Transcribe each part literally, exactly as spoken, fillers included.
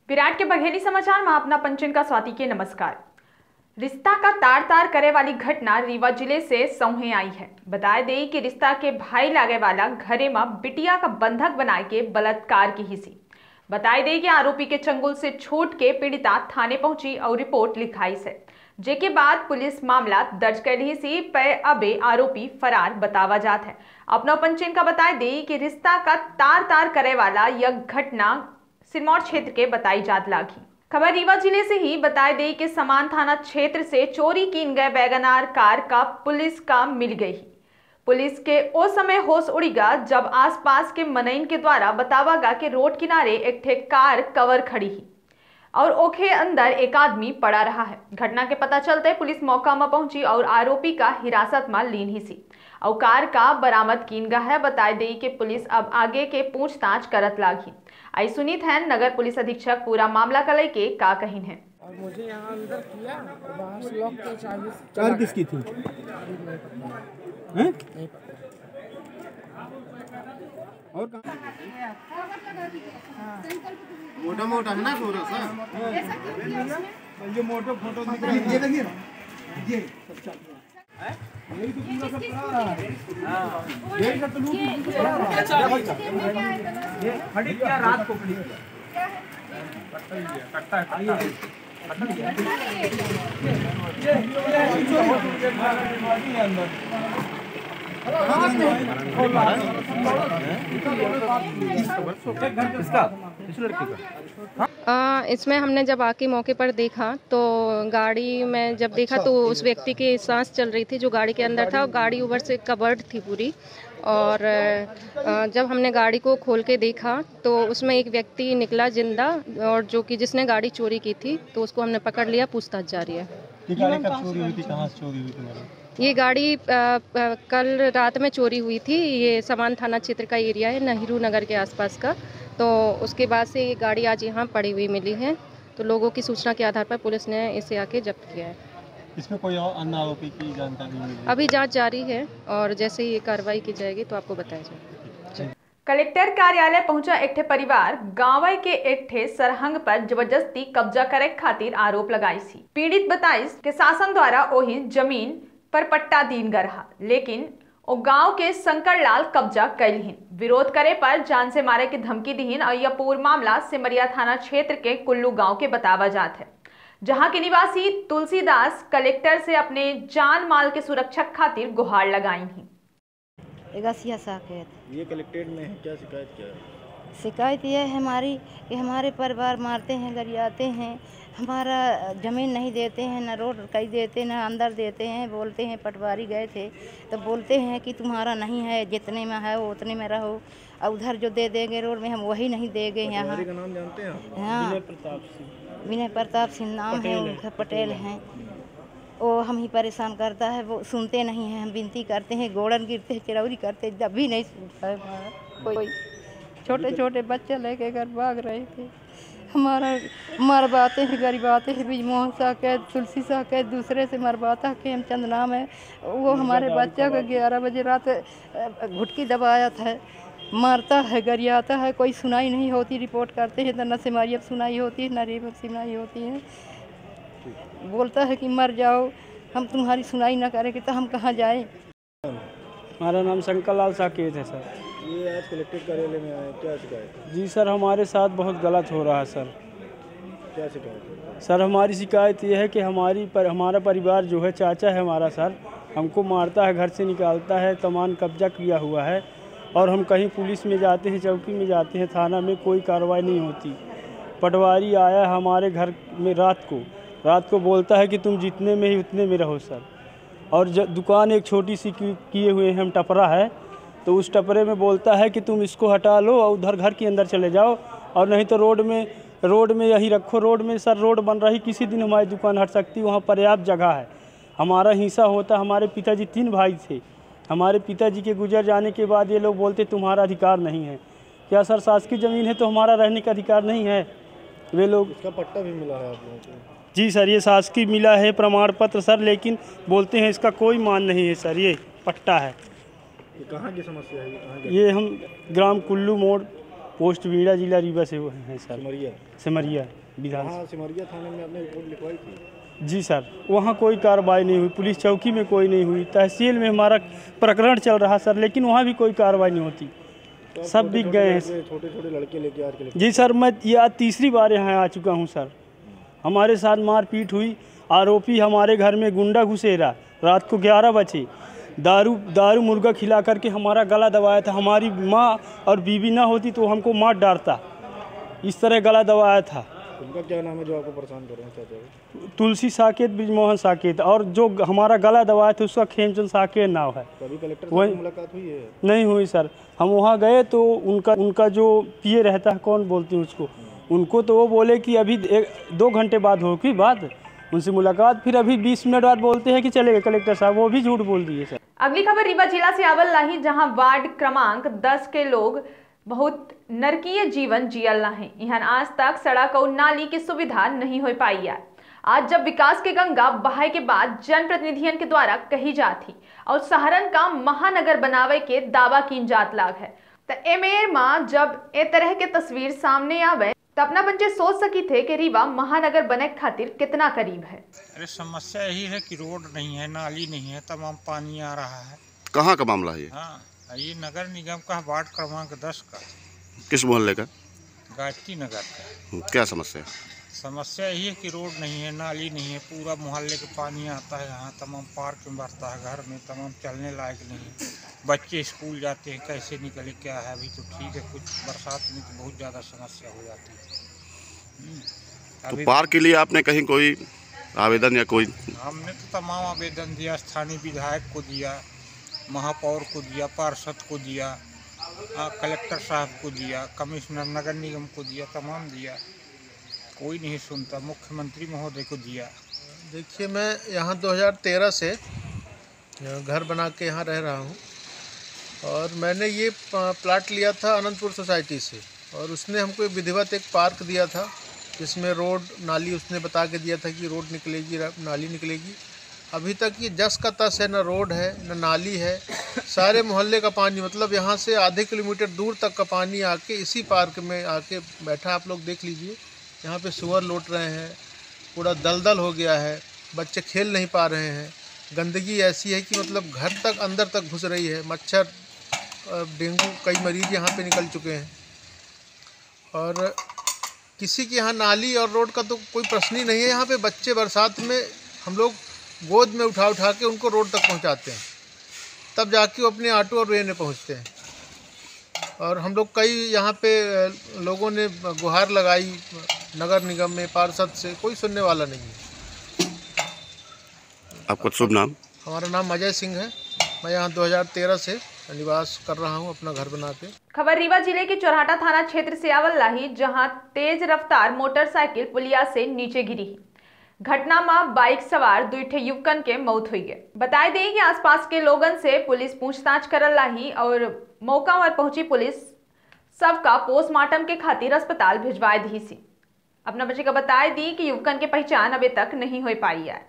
विराट के बघेली समाचार में अपना पंचन का स्वाति के नमस्कार। रिश्ता का तार तार करे वाली घटना रीवा जिले से सौहे आई है। बताए दे कि रिश्ता के भाई लागे वाला घरे में बिटिया का बंधक बनाए के बलात्कार की हिस्सी। बताए दे कि आरोपी के चंगुल से छूट के पीड़िता थाने पहुंची और रिपोर्ट लिखाई से, जेके बाद पुलिस मामला दर्ज कर ली सी पे अबे आरोपी फरार बतावा जात है। अपना पंचन का बताए दे कि रिश्ता का तार तार करे वाला यह घटना सिरमौर क्षेत्र के बताई जात लागी। खबर रीवा जिले से ही बताए दे कि समान थाना क्षेत्र से चोरी की गए वैगनार कार का पुलिस का मिल गई। पुलिस के ओ समय होश उड़ीगा जब आसपास के मनइन के द्वारा बतावागा कि रोड किनारे एक ठे कार कवर खड़ी ही और ओखे अंदर एक आदमी पड़ा रहा है। घटना के पता चलते पुलिस मौका में पहुंची और आरोपी का हिरासत में लीन ही सी और कार का बरामद कीनगा है। बताए दे कि पुलिस अब आगे के पूछताछ करत लागी। आई सुनीत है नगर पुलिस अधीक्षक पूरा मामला का लेके का कहीन है। और मुझे यहाँ अंदर किया और बाहर से लॉक के चाबी कार किसकी थी? हैं? और मोटा मोटा है ना थोड़ा सा ये मोटो फोटो दिख रहा है। ये देखिए ये सब चल रहा है। यही तो पूरा सब पड़ा है। हां ये सब तो लूट ये खड़ी क्या रात को खड़ी क्या है? कट्टा ही है, कट्टा है, कट्टा है, कट्टा ही है। ये ये ये अंदर आ, इसमें हमने जब आके मौके पर देखा तो गाड़ी में जब देखा तो उस व्यक्ति की सांस चल रही थी जो गाड़ी के अंदर था। गाड़ी ऊपर से कवर्ड थी पूरी और जब हमने गाड़ी को खोल के देखा तो उसमें एक व्यक्ति निकला जिंदा और जो कि जिसने गाड़ी चोरी की थी, तो उसको हमने पकड़ लिया। पूछताछ जारी है। ये गाड़ी कब चोरी हुई थी? कहाँ से चोरी हुई थी? ये गाड़ी आ, आ, कल रात में चोरी हुई थी। ये समान थाना क्षेत्र का एरिया है, नेहरू नगर के आसपास का। तो उसके बाद से ये गाड़ी आज यहाँ पड़ी हुई मिली है। तो लोगों की सूचना के आधार पर पुलिस ने इसे आके जब्त किया है। इसमें कोई और अन्य आरोपी की जानकारी मिली? अभी जांच जारी है और जैसे ही कार्रवाई की जाएगी तो आपको बताया जाएगा। कलेक्टर कार्यालय पहुंचा एक ठे परिवार गाँव के एक ठे सरहंग पर जबरदस्ती कब्जा करे खातिर आरोप लगाई सी। पीड़ित बताइस के शासन द्वारा ओही जमीन पर पट्टा दीन गरहा, लेकिन ओ गांव के शंकर लाल कब्जा कैलहिन। विरोध करे पर जान से मारे की धमकी दीहिन और यह पूरा मामला सिमरिया थाना क्षेत्र के कुल्लू गांव के बतावा जात है, जहां के निवासी तुलसीदास कलेक्टर से अपने जान माल के सुरक्षा खातिर गुहार लगाई ही। ये कलेक्टेड में है, क्या शिकायत क्या है? शिकायत ये है हमारी कि हमारे परिवार मारते हैं, गरियाते हैं, हमारा ज़मीन नहीं देते हैं, न रोड कहीं देते न अंदर देते हैं। बोलते हैं पटवारी गए थे तो बोलते हैं कि तुम्हारा नहीं है, जितने में है वो उतने में रहो, और उधर जो दे देंगे रोड में हम वही नहीं देंगे। यहाँ का नाम जानते हैं आप? हाँ, विनय प्रताप सिंह विनय प्रताप सिंह नाम है उनका, पटेल हैं। वो हम ही परेशान करता है, वो सुनते नहीं हैं। हम विनती करते हैं, गोड़न गिरते हैं, चिरौरी करते, जब भी नहीं सुनता है हमारा। कोई छोटे छोटे बच्चे लेके घर भाग रहे थे। हमारा मरवाते हैं, गरीबाते हैं, बिजमोहन सा के, तुलसी सा के, दूसरे से मरवाता के हम चंद नाम है। वो हमारे बच्चा को ग्यारह बजे रात घुटकी दबाया था, मारता है, गरियाता है, कोई सुनाई नहीं होती। रिपोर्ट करते हैं तो न सिमारी अब सुनाई होती है, न रेप सुनाई होती है। बोलता है कि मर जाओ, हम तुम्हारी सुनाई न करेंगे तो हम कहाँ जाएं। हमारा नाम शंकर लाल साकेत है सर। ये आज कलेक्टेड कार्यालय में आए, क्या शिकायत है? जी सर, हमारे साथ बहुत गलत हो रहा है सर। क्या शिकायत है? सर हमारी शिकायत ये है कि हमारी पर हमारा परिवार जो है, चाचा है हमारा सर, हमको मारता है, घर से निकालता है, सामान कब्जा किया हुआ है। और हम कहीं पुलिस में जाते हैं, चौकी में जाते हैं, थाना में कोई कार्रवाई नहीं होती। पटवारी आया हमारे घर में रात को रात को बोलता है कि तुम जितने में ही उतने में रहो सर। और दुकान एक छोटी सी किए हुए हैं हम, टपरा है, तो उस टपरे में बोलता है कि तुम इसको हटा लो और उधर घर के अंदर चले जाओ, और नहीं तो रोड में रोड में यही रखो। रोड में सर रोड बन रही, किसी दिन हमारी दुकान हट सकती, वहाँ पर्याप्त जगह है। हमारा हिस्सा होता। हमारे पिताजी तीन भाई थे। हमारे पिताजी के गुजर जाने के बाद ये लोग बोलते तुम्हारा अधिकार नहीं है। क्या सर शासकीय ज़मीन है तो हमारा रहने का अधिकार नहीं है? वे लोग, इसका पट्टा भी मिला है आप लोगों को? जी सर, ये शासकीय मिला है प्रमाण पत्र सर, लेकिन बोलते हैं इसका कोई मान नहीं है सर, ये पट्टा है। ये कहाँ की समस्या है? कहाँ ये हम ग्राम कुल्लू मोड़ पोस्ट बीड़ा, जिला रीवा से वो है सर। सिमरिया सिमरिया विधान। हाँ, सिमरिया थाने में आपने रिपोर्ट लिखवाई थी? जी सर, वहाँ कोई कार्रवाई नहीं हुई, पुलिस चौकी में कोई नहीं हुई, तहसील में हमारा प्रकरण चल रहा सर, लेकिन वहाँ भी कोई कार्रवाई नहीं होती, तो सब बिक गए हैं। छोटे छोटे लड़के लेके आज के जी सर, मैं ये आज तीसरी बार यहाँ आ चुका हूँ सर। हमारे साथ मारपीट हुई, आरोपी हमारे घर में गुंडा घुसेरा, रात को ग्यारह बजे दारू दारू मुर्गा खिला करके हमारा गला दबाया था। हमारी माँ और बीवी ना होती तो हमको मार डालता, इस तरह गला दबाया था। उनका क्या नाम है जो आपको परेशान कर रहे हैं चाचा जी? तुलसी साकेत, ब्रिजमोहन साकेत, और जो हमारा गला दबाया था उसका खेमचंद साकेत नाम है। कभी कलेक्टर से वही मुलाकात हुई है? नहीं हुई सर। हम वहाँ गए तो उनका उनका जो पीए रहता है, कौन बोलते हैं उसको, उनको तो वो बोले कि अभी एक दो घंटे बाद होगी बात, उनसे मुलाकात, फिर अभी बीस मिनट बाद बोलते हैं कि चलेगा कलेक्टर साहब, वो भी झूठ बोल दिए सर। अगली खबर रीवा जिला से आवल लाही, जहां वार्ड क्रमांक दस के लोग बहुत नरकीय जीवन जियल हैं। यहाँ आज तक सड़क और नाली की सुविधा नहीं हो पाई है। आज जब विकास के गंगा बहाय के बाद जनप्रतिनिधियों के द्वारा कही जाती और सहारन का महानगर बनावे के दावा की जात लाग है, तो एमेर माँ जब ए तरह के तस्वीर सामने आवे तो अपना बच्चे सोच सकी थे कि रीवा महानगर बने खातिर कितना करीब है। अरे समस्या यही है कि रोड नहीं है, नाली नहीं है, तमाम पानी आ रहा है। कहाँ का मामला है ये? हाँ, ये नगर निगम का वार्ड क्रमांक दस का। किस मोहल्ले का? गायत्री नगर का। क्या समस्या? समस्या यही है कि रोड नहीं है, नाली नहीं है, पूरा मोहल्ले के पानी आता है यहाँ, तमाम पार्क में भरता है, घर में तमाम चलने लायक नहीं। बच्चे स्कूल जाते हैं, कैसे निकले क्या है। अभी तो ठीक है, कुछ बरसात में तो बहुत ज़्यादा समस्या हो जाती है। तो पार्क के लिए आपने कहीं कोई आवेदन या कोई? हमने तो तमाम आवेदन दिया, स्थानीय विधायक को दिया, महापौर को दिया, पार्षद को दिया, कलेक्टर साहब को दिया, कमिश्नर नगर निगम को दिया, तमाम दिया, कोई नहीं सुनता। मुख्यमंत्री महोदय को दिया। देखिए, मैं यहाँ दो हज़ार तेरह से घर बना के यहाँ रह रहा हूँ और मैंने ये प्लाट लिया था अनंतपुर सोसाइटी से, और उसने हमको एक विधिवत एक पार्क दिया था जिसमें रोड नाली उसने बता के दिया था कि रोड निकलेगी, नाली निकलेगी। अभी तक ये जस का तस है, ना रोड है ना नाली है। सारे मोहल्ले का पानी, मतलब यहाँ से आधे किलोमीटर दूर तक का पानी आके इसी पार्क में आके बैठा। आप लोग देख लीजिए, यहाँ पे सुअर लौट रहे हैं, पूरा दलदल हो गया है, बच्चे खेल नहीं पा रहे हैं। गंदगी ऐसी है कि मतलब घर तक अंदर तक घुस रही है। मच्छर, डेंगू, कई मरीज यहाँ पे निकल चुके हैं। और किसी के यहाँ नाली और रोड का तो कोई प्रश्न ही नहीं है। यहाँ पे बच्चे बरसात में हम लोग गोद में उठा उठा के उनको रोड तक पहुँचाते हैं, तब जाके वो अपने ऑटो और वे में पहुँचते हैं। और हम लोग कई यहाँ पे लोगों ने गुहार लगाई नगर निगम में, पार्षद से, कोई सुनने वाला नहीं है। आपका शुभ नाम? हमारा नाम अजय सिंह है। मैं यहाँ दो हज़ार तेरह से निवास कर रहा हूँ अपना घर बना के। खबर रीवा जिले के चौराहा थाना क्षेत्र से आवल लाही, जहां तेज रफ्तार मोटरसाइकिल पुलिया से नीचे गिरी। घटना में बाइक सवार दुईठे युवकन के मौत हुई है। बताई दें कि आसपास के लोगन से पुलिस पूछताछ करल लाही और मौका पर पहुंची पुलिस सबका पोस्टमार्टम के खातिर अस्पताल भिजवाई दी सी। अपना बच्चे का बताई दी कि युवकन की पहचान अभी तक नहीं हो पाई है।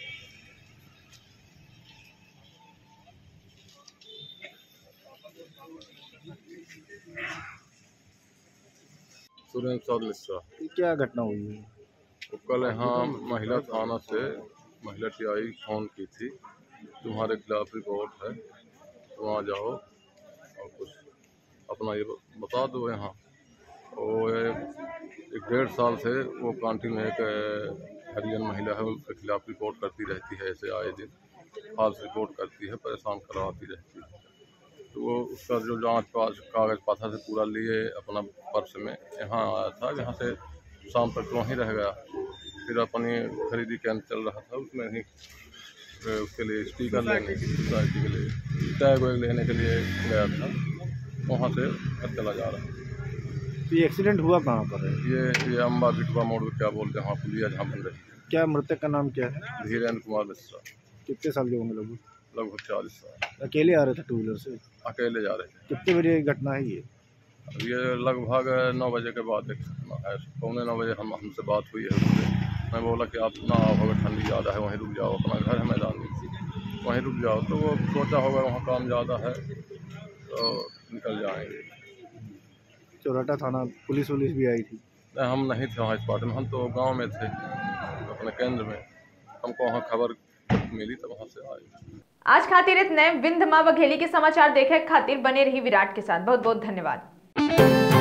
सुरेंद्र सौद मिश्रा। क्या घटना हुई है? तो कल यहाँ महिला थाना से महिला टी आई फोन की थी, तुम्हारे खिलाफ रिपोर्ट है, तुम आ जाओ और कुछ अपना ये बता दो। यहाँ और एक डेढ़ साल से वो कांटी में एक हरियन महिला है, उसके खिलाफ रिपोर्ट करती रहती है, ऐसे आए दिन फाल्स रिपोर्ट करती है, परेशान करवाती रहती है। तो वो उसका जो जांच पास कागज़ पाथा से पूरा लिए अपना पर्स में यहाँ आया था। यहाँ से शाम तक तो वहीं रह गया। फिर अपनी खरीदी केंद्र चल रहा था, उसमें ही उसके लिए स्टीकर लेने की सोसाइटी के लिए टैग वैग लेने के लिए गया था, वहाँ से घर चला जा रहा है। तो ये एक्सीडेंट हुआ कहाँ पर है? ये ये अम्बा बिटवा मोड़ क्या बोलते हैं, वहाँ पुलिया जहाँ बन रही है। क्या मृतक का नाम क्या है? धीरेन्द्र कुमार मिश्रा। कितने साल के होंगे लगभग? लगभग चालीस साल। अकेले आ रहे थे टू व्हीलर से? अकेले जा रहे थे। कितने बजे घटना है ये? ये लगभग नौ बजे के बाद एक घटना है। पौने नौ बजे हम हमसे बात हुई है उससे। मैं बोला कि आप ना आओ, अगर ठंडी ज़्यादा है वहीं रुक जाओ, अपना घर है मैदान में, वहीं रुक जाओ। तो वो सोचा होगा वहाँ काम ज़्यादा है तो निकल जाएंगे। चौराटा थाना पुलिस वुलिस भी आई थी। नहीं, हम नहीं थे वहाँ इस पार्टी में, हम तो गांव में थे अपने केंद्र में। हमको वहाँ खबर मिली तो वहाँ से आए। आज खातिर इतने। विंध्य मां बघेली के समाचार देखे खातिर बने रही विराट के साथ। बहुत बहुत धन्यवाद।